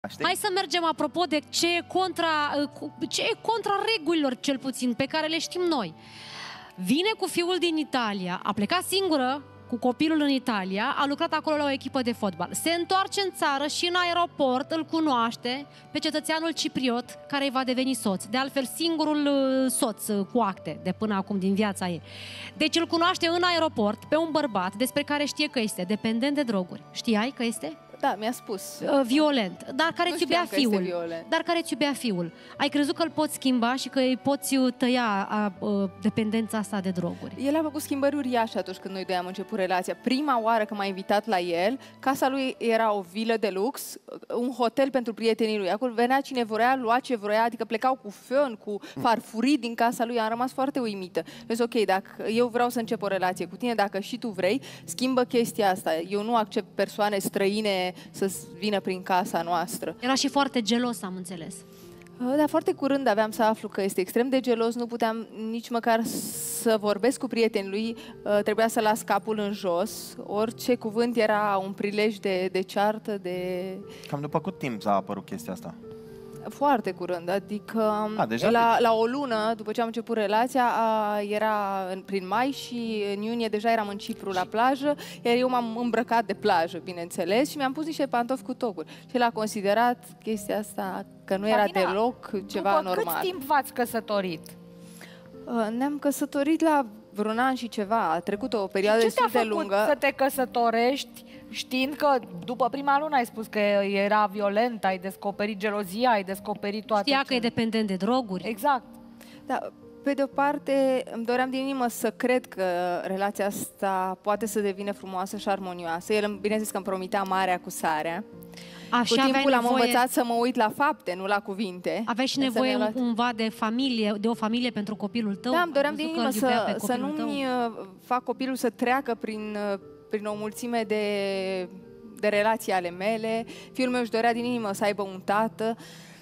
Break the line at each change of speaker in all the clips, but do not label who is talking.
Știi?
Hai să mergem apropo de ce e contra regulilor, cel puțin, pe care le știm noi. Vine cu fiul din Italia, a plecat singură cu copilul în Italia, a lucrat acolo la o echipă de fotbal. Se întoarce în țară și în aeroport îl cunoaște pe cetățeanul cipriot care îi va deveni soț. De altfel, singurul soț cu acte de până acum din viața ei. Deci îl cunoaște în aeroport pe un bărbat despre care știe că este dependent de droguri. Știai că este?
Da, mi-a spus.
Violent, dar care îți iubea fiul. Dar care îți iubea fiul. Ai crezut că îl poți schimba și că îi poți tăia dependența asta de droguri?
El a făcut schimbări uriașe atunci când noi doi am început relația. Prima oară când m-a invitat la el, casa lui era o vilă de lux, un hotel pentru prietenii lui. Acolo venea cine vrea, lua ce vrea, adică plecau cu fân, cu farfurii din casa lui. Am rămas foarte uimită. Deci, ok, dacă eu vreau să încep o relație cu tine, dacă și tu vrei, schimbă chestia asta. Eu nu accept persoane străine să vină prin casa noastră.
Era și foarte gelos, am înțeles.
Dar foarte curând aveam să aflu că este extrem de gelos, nu puteam nici măcar să vorbesc cu prietenii lui, trebuia să las capul în jos, orice cuvânt era un prilej de ceartă, de...
Cam după cât timp a apărut chestia asta?
Foarte curând, adică
deja
la o lună, după ce am început relația, era prin mai și în iunie deja eram în Cipru la plajă, iar eu m-am îmbrăcat de plajă, bineînțeles, și mi-am pus niște pantofi cu tocuri. Și el a considerat chestia asta că nu era deloc ceva normal.
După cât timp v-ați căsătorit?
Ne-am căsătorit la vreun an și ceva, a trecut o perioadă destul de lungă.
Ce te-a făcut să te căsătorești știind că după prima lună ai spus că era violent, ai descoperit gelozia, ai descoperit toate...
Știa că e dependent de droguri.
Exact.
Da, pe de o parte îmi doream din inimă să cred că relația asta poate să devină frumoasă și armonioasă. El, bineînțeles că îmi promitea marea cu sarea. Cu timpul am învățat să mă uit la fapte, nu la cuvinte.
Aveai și nevoie cumva de familie, de o familie pentru copilul tău?
Da, îmi doream din inimă să nu-mi fac copilul să treacă prin o mulțime de relații ale mele. Fiul meu își dorea din inimă să aibă un tată,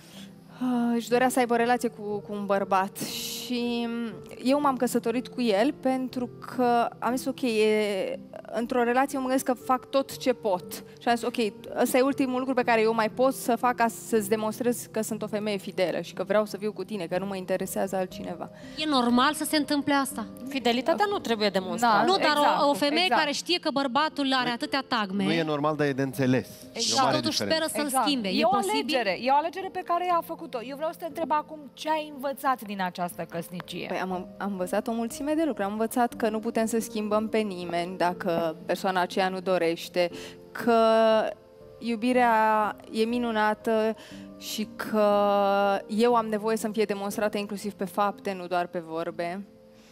își dorea să aibă o relație cu un bărbat. Și eu m-am căsătorit cu el pentru că am zis, ok, într-o relație mă gândesc că fac tot ce pot. Și am zis, ok, ăsta e ultimul lucru pe care eu mai pot să fac ca să-ți demonstrez că sunt o femeie fidelă și că vreau să fiu cu tine, că nu mă interesează altcineva.
E normal să se întâmple asta?
Fidelitatea nu trebuie demonstrată.
Da, nu, dar o femeie care știe că bărbatul are atâtea tagme...
Nu e normal, dar e de înțeles.
Și totuși speră să-l schimbe.
E o alegere. E o alegere pe care ea a făcut-o. Eu vreau să te întreb acum ce ai învățat din această căsnicie.
Păi am învățat o mulțime de lucruri. Am învățat că nu putem să schimbăm pe nimeni dacă persoana aceea nu dorește, că iubirea e minunată și că eu am nevoie să-mi fie demonstrată inclusiv pe fapte, nu doar pe vorbe.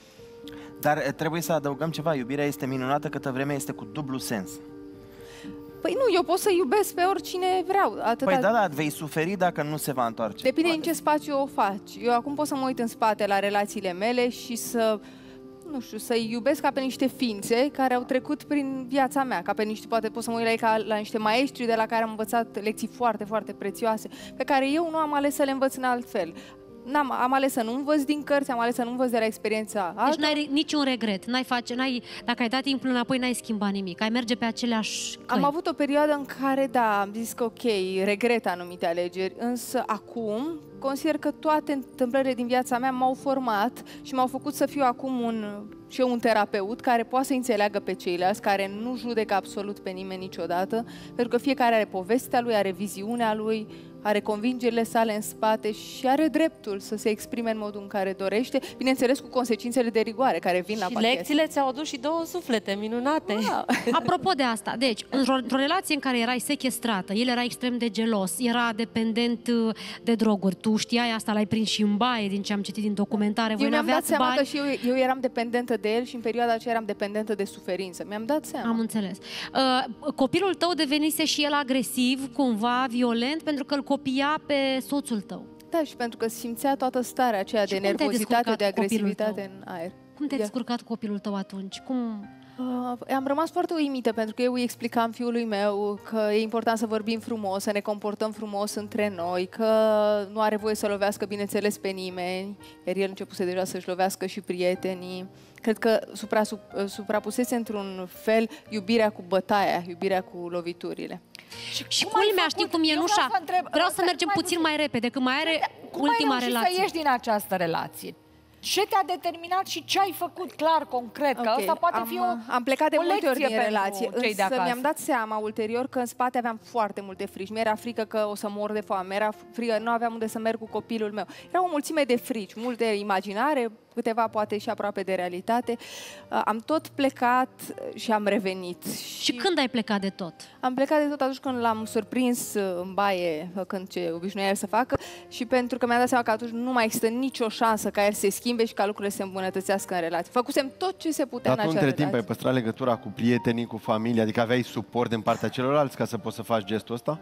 Dar trebuie să adăugăm ceva. Iubirea este minunată câtă vreme este cu dublu sens.
Păi nu, eu pot să iubesc pe oricine vreau. Atâta...
Păi da, vei suferi dacă nu se va întoarce.
Depinde în ce spațiu o faci. Eu acum pot să mă uit în spate la relațiile mele și să, nu știu, să-i iubesc ca pe niște ființe care au trecut prin viața mea, ca pe niște, poate pot să mă uit la ei ca la niște maestri de la care am învățat lecții foarte, foarte prețioase, pe care eu nu am ales să le învăț în alt fel. Am ales să nu învăț din cărți, am ales să nu învăț de la experiența altă.
Deci n-ai niciun regret, dacă ai dat timpul înapoi, n-ai schimbat nimic, ai merge pe aceleași căi.
Am avut o perioadă în care, da, am zis că ok, regret anumite alegeri, însă acum consider că toate întâmplările din viața mea m-au format și m-au făcut să fiu acum un terapeut care poate să înțeleagă pe ceilalți, care nu judecă absolut pe nimeni niciodată, pentru că fiecare are povestea lui, are viziunea lui, are convingerile sale în spate și are dreptul să se exprime în modul în care dorește, bineînțeles cu consecințele de rigoare care vin la pachet.
Și lecțiile ți-au adus și două suflete minunate.
Wow.
Apropo de asta, deci, într-o relație în care erai sechestrată, el era extrem de gelos, era dependent de droguri, tu știai asta, l-ai prins și în baie, din ce am citit din documentare, voi
mi-am dat seama
bani.
că și eu eram dependentă de el și în perioada aceea eram dependentă de suferință. Mi-am dat seama.
Am înțeles. Copilul tău devenise și el agresiv, cumva violent, pentru că îl copia pe soțul tău.
Da, și pentru că simțea toată starea aceea de nervozitate, de agresivitate în aer.
Cum te-ai descurcat copilul tău atunci?
Am rămas foarte uimită pentru că eu îi explicam fiului meu că e important să vorbim frumos, să ne comportăm frumos între noi, că nu are voie să lovească, bineînțeles, pe nimeni, iar el începuse deja să-și lovească și prietenii. Cred că suprapusese într-un fel iubirea cu bătaia, iubirea cu loviturile.
Și culmea, știi cum e, Nușa? Vreau să mergem puțin mai repede, că mai are ultima relație.
Cum ai reușit să ieși din această relație? Ce te-a determinat și ce ai făcut clar, concret? Că asta poate fi
Am plecat de multe ori din relație, însă mi-am dat seama ulterior că în spate aveam foarte multe frici. Mi-era frică că o să mor de foame, mi-era frică, nu aveam unde să merg cu copilul meu. Era o mulțime de frici, multe imaginare, câteva poate și aproape de realitate. Am tot plecat și am revenit.
Și când ai plecat de tot?
Am plecat de tot atunci când l-am surprins în baie, făcând ce obișnuia el să facă, și pentru că mi-am dat seama că atunci nu mai există nicio șansă ca el să se schimbe și ca lucrurile să se îmbunătățească în relație. Făcusem tot ce se putea în acea relație.
Dar tu între timp ai păstrat legătura cu prietenii, cu familia, adică aveai suport din partea celorlalți ca să poți să faci gestul ăsta?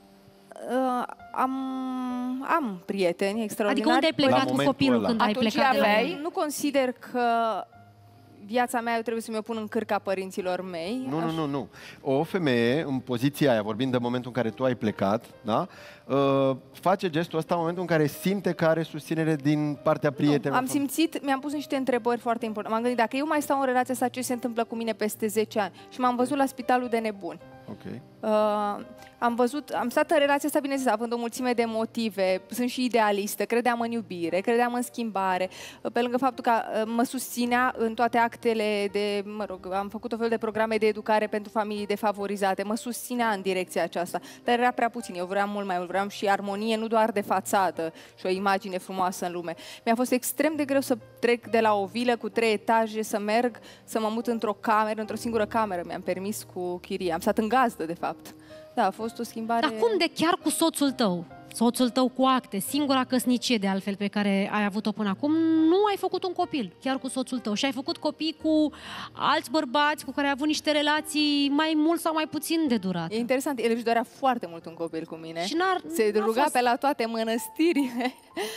Am prieteni extraordinari.
Adică unde ai plecat cu copilul când ai plecat de la ei?
Nu consider că viața mea eu trebuie să mi-o pun în cârca părinților mei.
Nu. O femeie, în poziția aia, vorbind de momentul în care tu ai plecat, da? Face gestul ăsta în momentul în care simte că are susținere din partea prietenilor.
Am simțit, mi-am pus niște întrebări foarte importante. M-am gândit, dacă eu mai stau în relația asta, ce se întâmplă cu mine peste 10 ani? Și m-am văzut la spitalul de nebuni.
Okay.
Am stat în relația asta, bineînțeles, având o mulțime de motive, sunt și idealistă, credeam în iubire, credeam în schimbare, pe lângă faptul că mă susținea în toate actele de, am făcut o fel de programe de educare pentru familii defavorizate, mă susținea în direcția aceasta, dar era prea puțin, eu vreau mult mai mult, vreau și armonie, nu doar de fațadă și o imagine frumoasă în lume. Mi-a fost extrem de greu să trec de la o vilă cu 3 etaje, să merg, să mă mut într-o cameră, într-o singură cameră, mi-am permis cu chirie, am stat în gazdă, de fapt. Da, a fost o schimbare...
Dar cum de chiar cu soțul tău? Soțul tău cu acte, singura căsnicie de altfel pe care ai avut-o până acum, nu ai făcut un copil, chiar cu soțul tău. Și ai făcut copii cu alți bărbați cu care ai avut niște relații mai mult sau mai puțin de durată.
E interesant, el își dorea foarte mult un copil cu mine.
Și
se ruga pe la toate mănăstirile.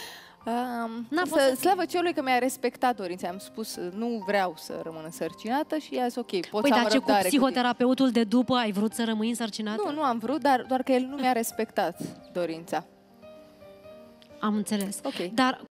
Slavă cerului că mi-a respectat dorința. Am spus, nu vreau să rămân însărcinată și i-a zis, ok, pot să am răbdare.
Păi, dar cu psihoterapeutul de după ai vrut să rămâi însărcinată?
Nu am vrut, doar că el nu mi-a respectat dorința.
Am înțeles.
Okay.
Dar